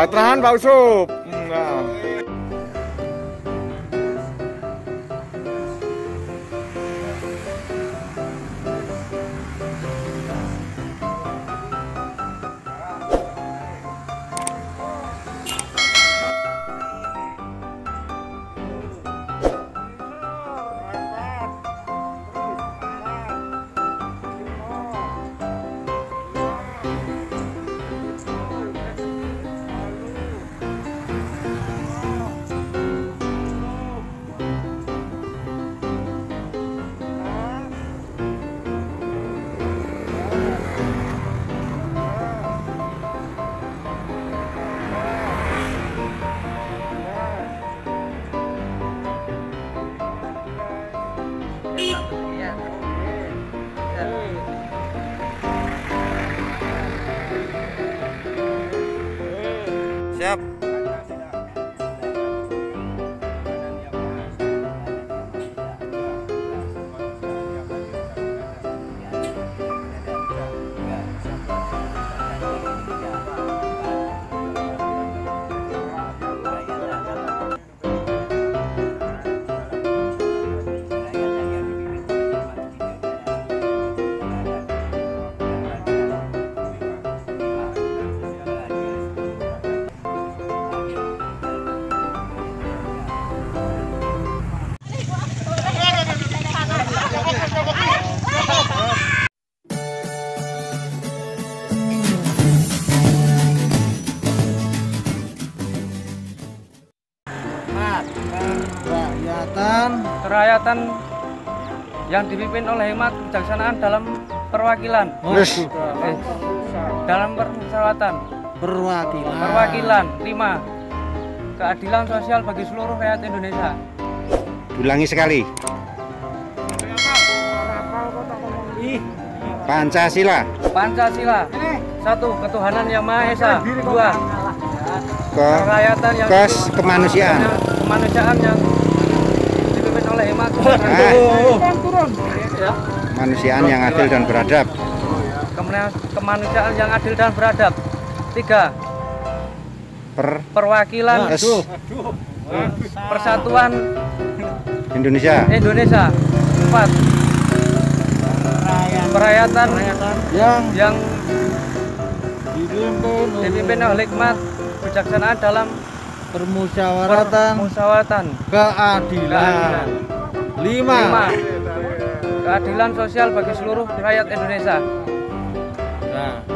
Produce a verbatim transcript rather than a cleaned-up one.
kesejahteraan Pak Usup. Nah. Siap. Kerakyatan kerakyatan yang dipimpin oleh hikmat kebijaksanaan dalam perwakilan Terus eh, dalam permusyawaratan perwakilan perwakilan lima keadilan sosial bagi seluruh rakyat Indonesia. ulangi sekali. Pancasila. Pancasila. Satu, ketuhanan yang Maha Esa. Dua, Ke kerakyatan yang kes kemanusiaan. kemanusiaan yang dipimpin oleh hikmat Ah, ya. Kemanusiaan yang adil dan beradab. Kemudian kemanusiaan yang adil dan beradab. Tiga, Per perwakilan kes persatuan Indonesia. Indonesia. Empat, perayatan yang yang dipimpin dipimpin oleh hikmat kebijaksanaan dalam permusyawaratan permusyawaratan keadilan. Lima, lima, keadilan sosial bagi seluruh rakyat Indonesia. Nah,